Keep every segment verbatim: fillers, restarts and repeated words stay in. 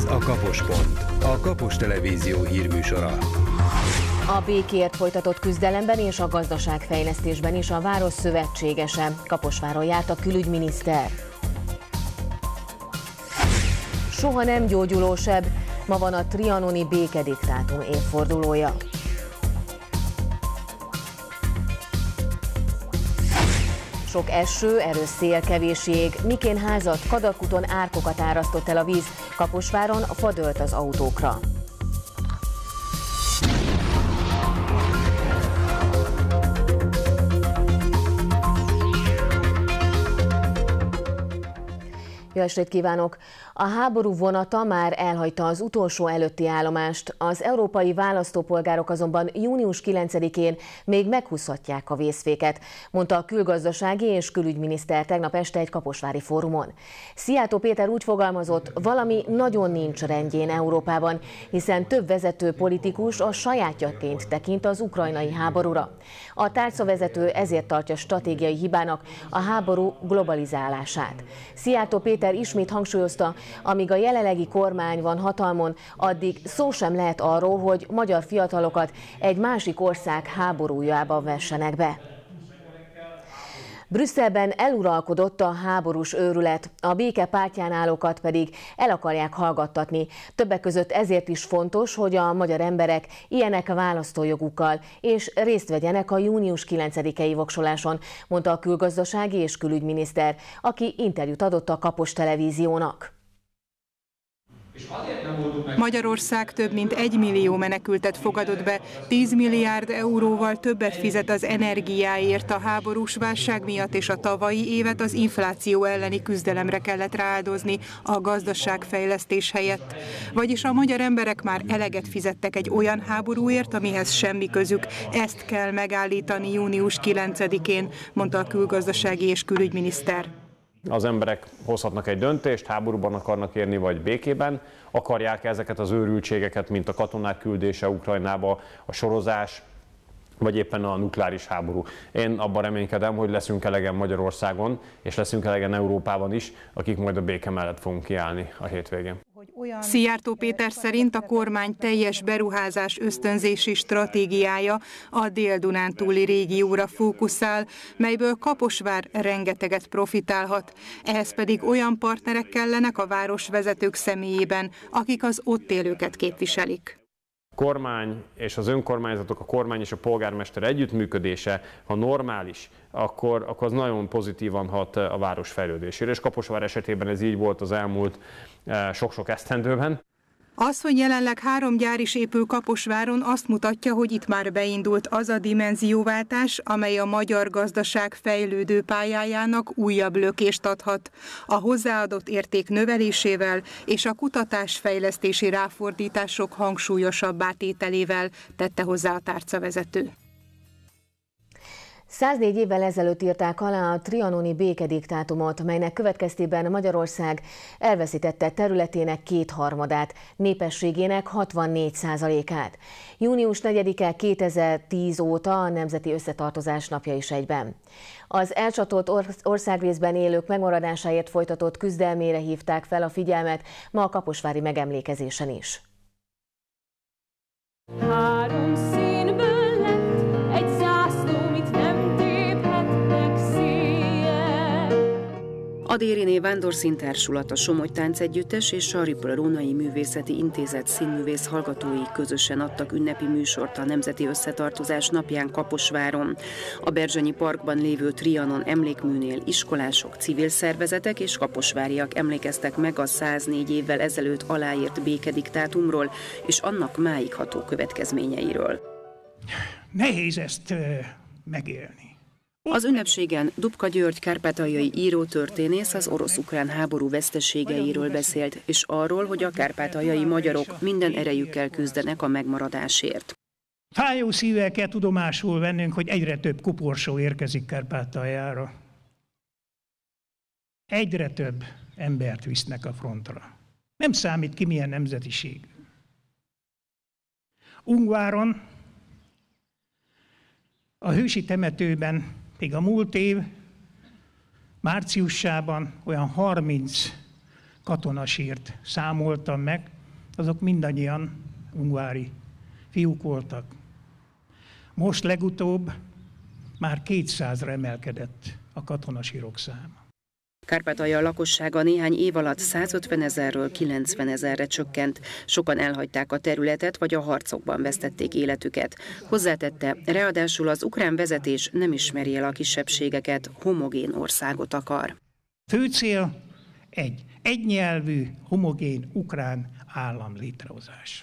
a Kapospont, a Kapos Televízió hírműsora. A békért folytatott küzdelemben és a gazdaságfejlesztésben is a város szövetségese. Kaposváron járt a külügyminiszter. Soha nem gyógyuló seb, ma van a trianoni békediktátum évfordulója. Sok eső, erős szél, kevés jég, mikén házat, Kadakuton árkokat árasztott el a víz, Kaposváron fa dőlt az autókra. Jó estét kívánok! A háború vonata már elhagyta az utolsó előtti állomást, az európai választópolgárok azonban június kilencedikén még meghúzhatják a vészféket, mondta a külgazdasági és külügyminiszter tegnap este egy kaposvári fórumon. Szijjártó Péter úgy fogalmazott, valami nagyon nincs rendjén Európában, hiszen több vezető politikus a sajátjaként tekint az ukrajnai háborúra. A tárcavezető ezért tartja stratégiai hibának a háború globalizálását. Szijjártó Péter ismét hangsúlyozta, amíg a jelenlegi kormány van hatalmon, addig szó sem lehet arról, hogy magyar fiatalokat egy másik ország háborújába vessenek be. Brüsszelben eluralkodott a háborús őrület, a béke pártján állókat pedig el akarják hallgattatni. Többek között ezért is fontos, hogy a magyar emberek ilyenek választójogukkal, és részt vegyenek a június kilencedikei voksoláson, mondta a külgazdasági és külügyminiszter, aki interjút adott a Kapos Televíziónak. Magyarország több mint egy millió menekültet fogadott be, tíz milliárd euróval többet fizet az energiáért a háborús válság miatt, és a tavalyi évet az infláció elleni küzdelemre kellett rááldozni a gazdaságfejlesztés helyett. Vagyis a magyar emberek már eleget fizettek egy olyan háborúért, amihez semmi közük. Ezt kell megállítani június kilencedikén, mondta a külgazdasági és külügyminiszter. Az emberek hozhatnak egy döntést, háborúban akarnak érni, vagy békében, akarják ezeket az őrültségeket, mint a katonák küldése Ukrajnába, a sorozás, vagy éppen a nukleáris háború. Én abban reménykedem, hogy leszünk elegen Magyarországon, és leszünk elegen Európában is, akik majd a béke mellett fogunk kiállni a hétvégén. Szijjártó Péter szerint a kormány teljes beruházás ösztönzési stratégiája a Dél-Dunántúli régióra fókuszál, melyből Kaposvár rengeteget profitálhat. Ehhez pedig olyan partnerek kellenek a városvezetők személyében, akik az ott élőket képviselik. A kormány és az önkormányzatok, a kormány és a polgármester együttműködése, ha normális, akkor, akkor az nagyon pozitívan hat a város fejlődésére, és Kaposvár esetében ez így volt az elmúlt sok-sok esztendőben. Az, hogy jelenleg három gyár is épül Kaposváron, azt mutatja, hogy itt már beindult az a dimenzióváltás, amely a magyar gazdaság fejlődő pályájának újabb lökést adhat. A hozzáadott érték növelésével és a kutatásfejlesztési ráfordítások hangsúlyosabbá tételével, tette hozzá a tárcavezető. száznégy évvel ezelőtt írták alá a trianoni békediktátumot, melynek következtében Magyarország elveszítette területének kétharmadát, népességének hatvannégy százalékát. június negyedike kétezer-tíz óta a Nemzeti Összetartozás napja is egyben. Az elcsatolt országrészben élők megmaradásáért folytatott küzdelmére hívták fel a figyelmet ma a kaposvári megemlékezésen is. Három színből lett egy zászló, mit nem téphetnek széjjel. A Dériné Vándorszíntársulat, a Somogy Táncegyüttes és a Ripple Rónai Művészeti Intézet színművész hallgatói közösen adtak ünnepi műsort a Nemzeti Összetartozás napján Kaposváron. A Berzsenyi Parkban lévő Trianon emlékműnél iskolások, civil szervezetek és kaposváriak emlékeztek meg a száznégy évvel ezelőtt aláírt békediktátumról és annak máig ható következményeiről. Nehéz ezt uh, megélni. Az ünnepségen Dubka György kárpátaljai írótörténész az orosz-ukrán háború veszteségeiről beszélt, és arról, hogy a kárpátaljai magyarok minden erejükkel küzdenek a megmaradásért. Fájó szívvel kell tudomásul vennünk, hogy egyre több kuporsó érkezik Kárpátaljára. Egyre több embert visznek a frontra. Nem számít ki milyen nemzetiség. Ungváron, a hősi temetőben még a múlt év márciusában olyan harminc katonasírt számoltam meg, azok mindannyian ungvári fiúk voltak. Most legutóbb már kétszázra emelkedett a katonasírok száma. Kárpátalja lakossága néhány év alatt százötven ezerről kilencven ezerre csökkent. Sokan elhagyták a területet, vagy a harcokban vesztették életüket. Hozzátette, ráadásul az ukrán vezetés nem ismeri el a kisebbségeket, homogén országot akar. Fő cél egy egynyelvű, homogén ukrán állam létrehozása.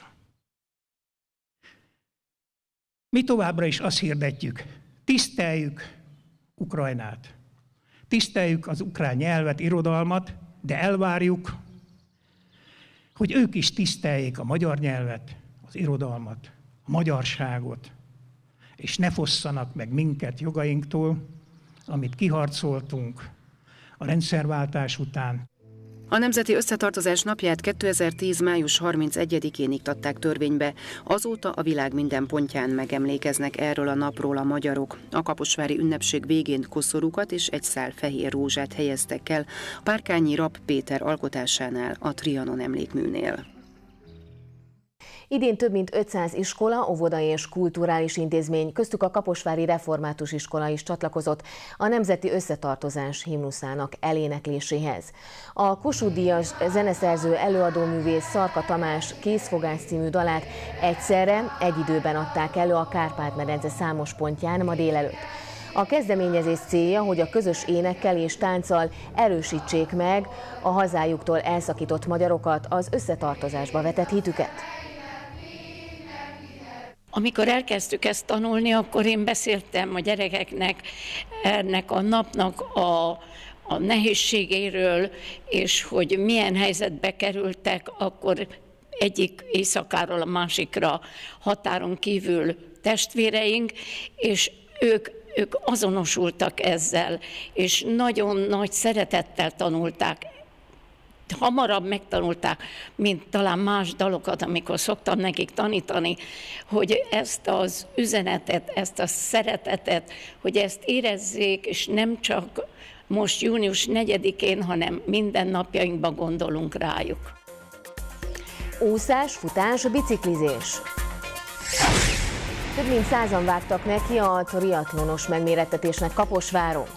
Mi továbbra is azt hirdetjük, tiszteljük Ukrajnát, tiszteljük az ukrán nyelvet, irodalmat, de elvárjuk, hogy ők is tiszteljék a magyar nyelvet, az irodalmat, a magyarságot, és ne fosszanak meg minket jogainktól, amit kiharcoltunk a rendszerváltás után. A Nemzeti Összetartozás napját kétezer-tíz. május harmincegyedikén iktatták törvénybe. Azóta a világ minden pontján megemlékeznek erről a napról a magyarok. A kaposvári ünnepség végén koszorúkat és egy szál fehér rózsát helyeztek el Párkányi Rapp Péter alkotásánál, a Trianon emlékműnél. Idén több mint ötszáz iskola, óvoda és kulturális intézmény, köztük a Kaposvári Református Iskola is csatlakozott a Nemzeti Összetartozás himnuszának elénekléséhez. A Kossuth-díjas zeneszerző előadóművész Szarka Tamás Készfogás című dalát egyszerre, egy időben adták elő a Kárpát-medence számos pontján ma délelőtt. A kezdeményezés célja, hogy a közös énekkel és tánccal erősítsék meg a hazájuktól elszakított magyarokat, az összetartozásba vetett hitüket. Amikor elkezdtük ezt tanulni, akkor én beszéltem a gyerekeknek ennek a napnak a, a nehézségéről, és hogy milyen helyzetbe kerültek, akkor egyik éjszakáról a másikra határon kívül testvéreink, és ők, ők azonosultak ezzel, és nagyon nagy szeretettel tanulták. Hamarabb megtanulták, mint talán más dalokat, amikor szoktam nekik tanítani, hogy ezt az üzenetet, ezt a szeretetet, hogy ezt érezzék, és nem csak most június negyedikén, hanem minden napjainkban gondolunk rájuk. Úszás, futás, biciklizés. Több mint százan vágtak neki a triatlonos megmérettetésnek Kaposváron.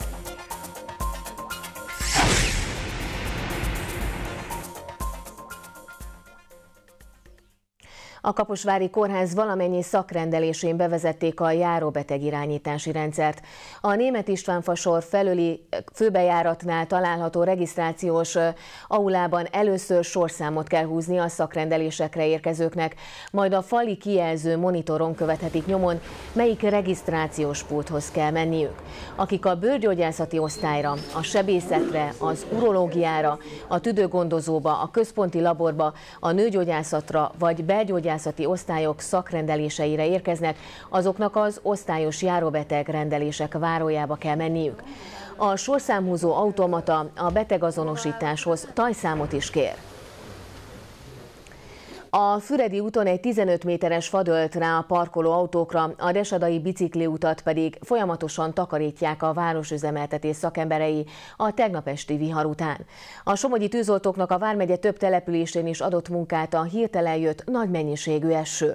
A Kaposvári Kórház valamennyi szakrendelésén bevezették a járóbetegirányítási rendszert. A Németh István fasor felőli főbejáratnál található regisztrációs aulában először sorszámot kell húzni a szakrendelésekre érkezőknek, majd a fali kijelző monitoron követhetik nyomon, melyik regisztrációs pulthoz kell menniük. Akik a bőrgyógyászati osztályra, a sebészetre, az urológiára, a tüdőgondozóba, a központi laborba, a nőgyógyászatra vagy belgyógyászatra osztályok szakrendeléseire érkeznek, azoknak az osztályos járóbeteg rendelések várójába kell menniük. A sorszámhúzó automata a betegazonosításhoz tajszámot is kér. A Füredi úton egy tizenöt méteres fa dőlt rá a parkoló autókra, a Desadai bicikliutat pedig folyamatosan takarítják a városüzemeltetés szakemberei a tegnap esti vihar után. A somogyi tűzoltóknak a vármegye több településén is adott munkát a hirtelen jött nagy mennyiségű eső.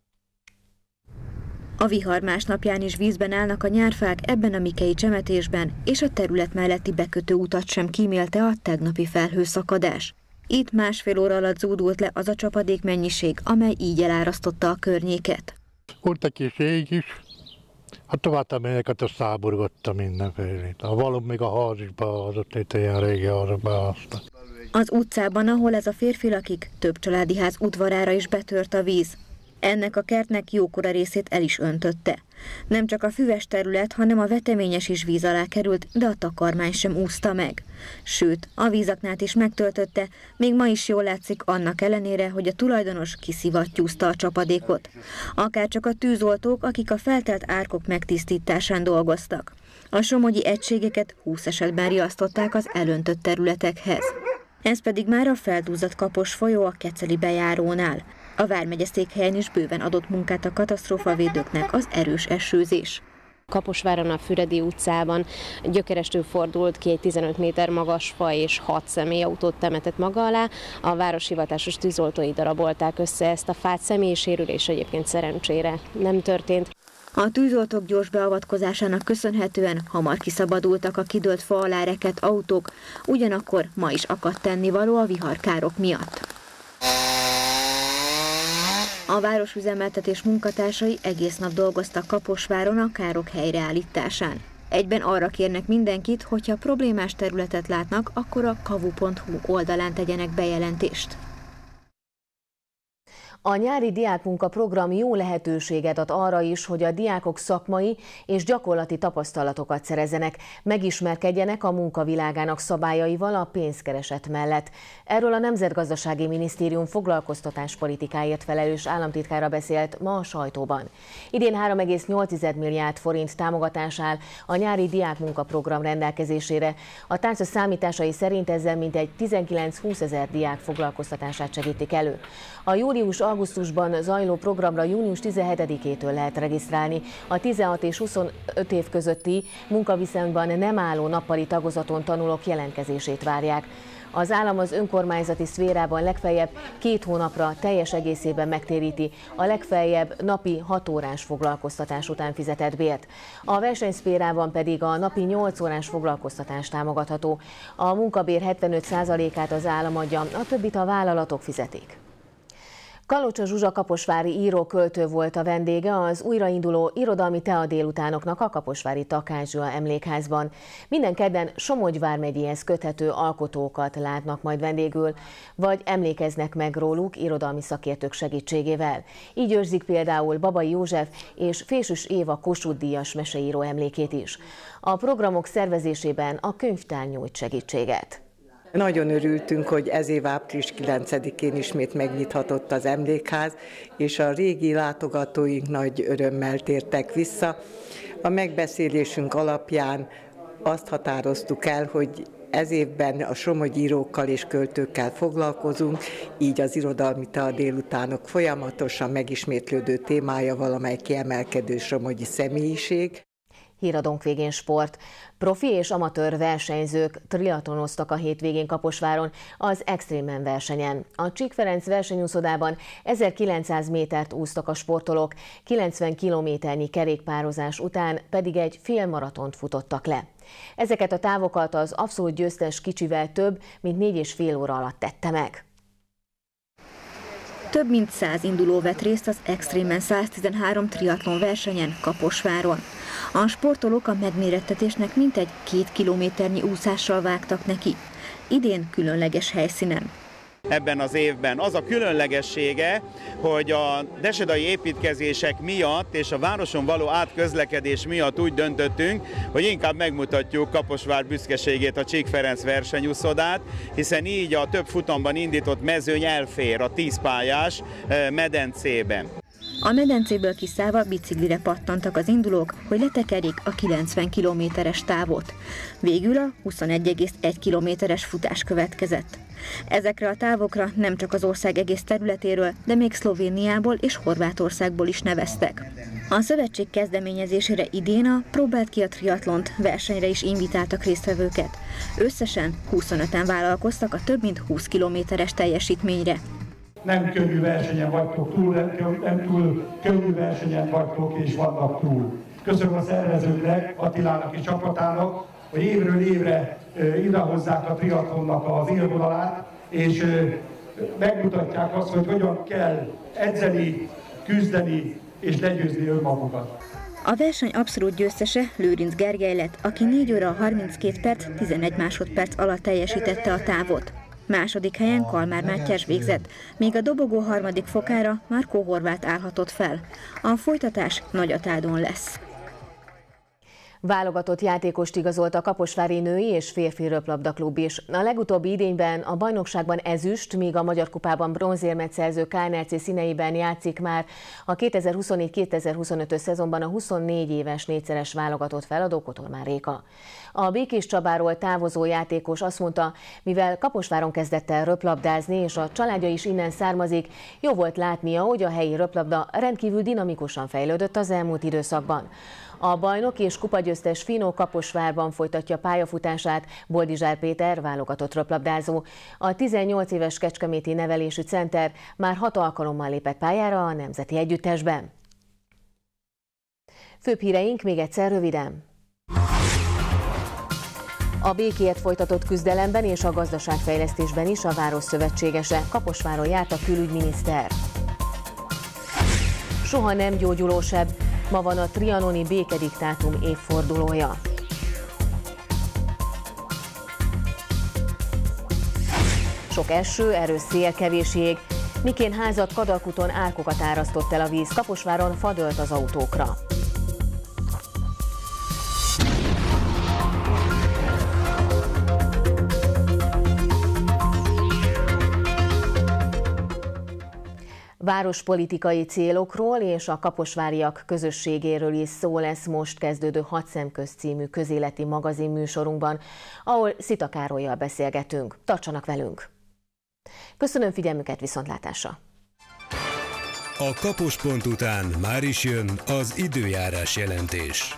A vihar másnapján is vízben állnak a nyárfák ebben a mikei csemetésben, és a terület melletti bekötő utat sem kímélte a tegnapi felhőszakadás. Itt másfél óra alatt zúdult le az a csapadék mennyiség, amely így elárasztotta a környéket. Volt egy kis ég is, a továbbmegyeket azt száborgatta mindenfélét. A valóbb még a ház is beázott, itt ilyen régi házak beázta. Az utcában, ahol ez a férfi lakik, több családi ház udvarára is betört a víz. Ennek a kertnek jókora részét el is öntötte. Nem csak a füves terület, hanem a veteményes is víz alá került, de a takarmány sem úszta meg. Sőt, a vízaknát is megtöltötte, még ma is jól látszik annak ellenére, hogy a tulajdonos kiszivattyúzta a csapadékot. Akárcsak a tűzoltók, akik a feltelt árkok megtisztításán dolgoztak. A somogyi egységeket húsz esetben riasztották az elöntött területekhez. Ez pedig már a feldúzott Kapos folyó a Keceli bejárónál. A vármegye székhelyen is bőven adott munkát a katasztrófavédőknek az erős esőzés. Kaposváron a Füredi utcában gyökerestül fordult ki egy tizenöt méter magas fa és hat személyautót temetett maga alá. A városhivatásos tűzoltói darabolták össze ezt a fát, személysérülés egyébként szerencsére nem történt. A tűzoltók gyors beavatkozásának köszönhetően hamar kiszabadultak a kidőlt fa alá rekedt autók, ugyanakkor ma is akadt tennivaló a viharkárok miatt. A városüzemeltetés munkatársai egész nap dolgoztak Kaposváron a károk helyreállításán. Egyben arra kérnek mindenkit, hogyha problémás területet látnak, akkor a kavu pont hu oldalán tegyenek bejelentést. A nyári diákmunkaprogram jó lehetőséget ad arra is, hogy a diákok szakmai és gyakorlati tapasztalatokat szerezzenek, megismerkedjenek a munkavilágának szabályaival a pénzkereset mellett. Erről a Nemzetgazdasági Minisztérium foglalkoztatáspolitikáért felelős államtitkára beszélt ma a sajtóban. Idén három egész nyolc milliárd forint támogatás áll a nyári diákmunkaprogram rendelkezésére. A tárca számításai szerint ezzel mintegy tizenkilenc-húsz ezer diák foglalkoztatását segítik elő. A július-augusztusban zajló programra június tizenhetedikétől lehet regisztrálni. A tizenhat és huszonöt év közötti munkaviszonyban nem álló nappali tagozaton tanulók jelentkezését várják. Az állam az önkormányzati szférában legfeljebb két hónapra teljes egészében megtéríti a legfeljebb napi hat órás foglalkoztatás után fizetett bért. A versenyszférában pedig a napi nyolc órás foglalkoztatás támogatható. A munkabér hetvenöt százalékát az állam adja, a többit a vállalatok fizetik. Kalocsa Zsuzsa kaposvári író-költő volt a vendége az újrainduló irodalmi tea délutánoknak a kaposvári Takács Gyula emlékházban. Minden kedden Somogy vármegyéhez köthető alkotókat látnak majd vendégül, vagy emlékeznek meg róluk irodalmi szakértők segítségével. Így őrzik például Babai József és Fésűs Éva Kossuth-díjas meseíró emlékét is. A programok szervezésében a könyvtár nyújt segítséget. Nagyon örültünk, hogy ez év április kilencedikén ismét megnyithatott az emlékház, és a régi látogatóink nagy örömmel tértek vissza. A megbeszélésünk alapján azt határoztuk el, hogy ez évben a somogyi írókkal és költőkkel foglalkozunk, így az irodalmi tea délutánok folyamatosan megismétlődő témája valamely kiemelkedő somogyi személyiség. Híradónk végén sport. Profi és amatőr versenyzők triatlonoztak a hétvégén Kaposváron az Extremen versenyen. A Csík Ferenc versenyúszodában ezerkilencszáz métert úsztak a sportolók, kilencven kilométernyi kerékpározás után pedig egy félmaratont futottak le. Ezeket a távokat az abszolút győztes kicsivel több, mint négy és fél óra alatt tette meg. Több mint száz induló vett részt az Extremen száztizenhárom triatlon versenyen Kaposváron. A sportolók a megmérettetésnek mintegy két kilométernyi úszással vágtak neki. Idén különleges helyszínen. Ebben az évben az a különlegessége, hogy a desedai építkezések miatt és a városon való átközlekedés miatt úgy döntöttünk, hogy inkább megmutatjuk Kaposvár büszkeségét, a Csík Ferenc versenyúszodát, hiszen így a több futamban indított mezőny elfér a tíz pályás medencében. A medencéből kiszállva biciklire pattantak az indulók, hogy letekerjék a kilencven kilométeres távot. Végül a huszonegy egész egy kilométeres futás következett. Ezekre a távokra nem csak az ország egész területéről, de még Szlovéniából és Horvátországból is neveztek. A szövetség kezdeményezésére idén a Próbáld ki a triatlont versenyre is invitáltak résztvevőket. Összesen huszonöten vállalkoztak a több mint húsz kilométeres teljesítményre. Nem könnyű versenyen vagytok túl, nem túl könnyű versenyen vagytok és vannak túl. Köszönöm a szervezőknek, Attilának és csapatának, hogy évről évre idehozzák a triatlonnak az élvonalát, és megmutatják azt, hogy hogyan kell edzeni, küzdeni és legyőzni önmagukat. A verseny abszolút győztese Lőrinc Gergely lett, aki négy óra harminckét perc, tizenegy másodperc alatt teljesítette a távot. Második helyen Kalmár Mátyás végzett, míg a dobogó harmadik fokára Markó Horváth állhatott fel. A folytatás Nagyatádon lesz. Válogatott játékost igazolt a kaposvári női és férfi röplabdaklub is. A legutóbbi idényben a bajnokságban ezüst, míg a Magyar Kupában bronzérmet szerző ká en er cé színeiben játszik már a kétezer-huszonnégy kétezer-huszonötös szezonban a huszonnégy éves négyszeres válogatott feladó Kotormán Réka. A Békés Csabáról távozó játékos azt mondta, mivel Kaposváron kezdett el röplabdázni, és a családja is innen származik, jó volt látnia, hogy a helyi röplabda rendkívül dinamikusan fejlődött az elmúlt időszakban. A bajnok és kupagyőztes Finó Kaposvárban folytatja pályafutását Boldizsár Péter, válogatott röplabdázó. A tizennyolc éves kecskeméti nevelésű center már hat alkalommal lépett pályára a nemzeti együttesben. Főbb híreink még egyszer röviden. A békéért folytatott küzdelemben és a gazdaságfejlesztésben is a város szövetségese. Kaposváron járt a külügyminiszter. Soha nem gyógyuló seb. Ma van a trianoni békediktátum évfordulója. Sok eső, erős szél, kevés jég. Mikén házat, Kadalkuton árkokat árasztott el a víz, Kaposváron fa dőlt az autókra. Várospolitikai célokról és a kaposváriak közösségéről is szó lesz most kezdődő Hat szemköz című közéleti magazinműsorunkban, ahol Szita Károllyal beszélgetünk. Tartsanak velünk! Köszönöm figyelmüket, viszontlátásra! A Kapos pont után már is jön az időjárás jelentés.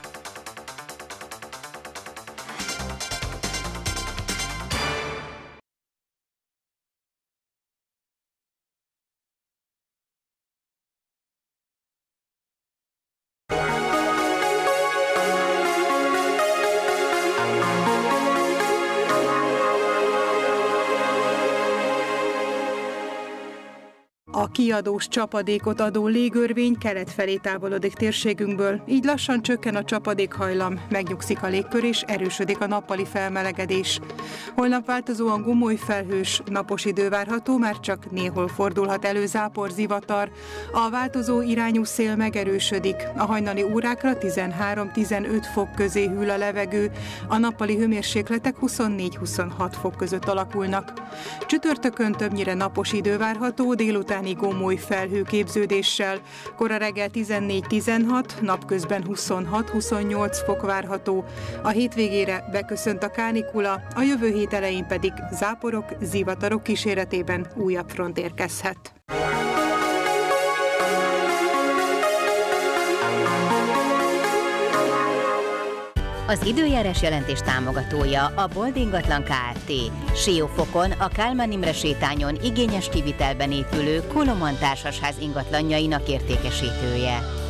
A kiadós csapadékot adó légörvény kelet felé távolodik térségünkből, így lassan csökken a csapadékhajlam, megnyugszik a légkör és erősödik a nappali felmelegedés. Holnap változóan gomoly felhős, napos idő várható, már csak néhol fordulhat elő zápor, zivatar. A változó irányú szél megerősödik, a hajnali órákra tizenhárom-tizenöt fok közé hűl a levegő, a nappali hőmérsékletek huszonnégy-huszonhat fok között alakulnak. Csütörtökön többnyire napos idő várható, délután gomoly felhőképződéssel. Kora reggel tizennégy-tizenhat, napközben huszonhat-huszonnyolc fok várható. A hétvégére beköszönt a kánikula, a jövő hét elején pedig záporok, zivatarok kíséretében újabb front érkezhet. Az időjárás jelentés támogatója a Bold Ingatlan Kft. Siófokon, a Kálmán Imre sétányon igényes kivitelben épülő Koloman társasház ingatlanjainak értékesítője.